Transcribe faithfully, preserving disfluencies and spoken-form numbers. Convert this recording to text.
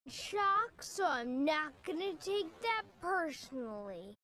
shock, so I'm not gonna take that personally.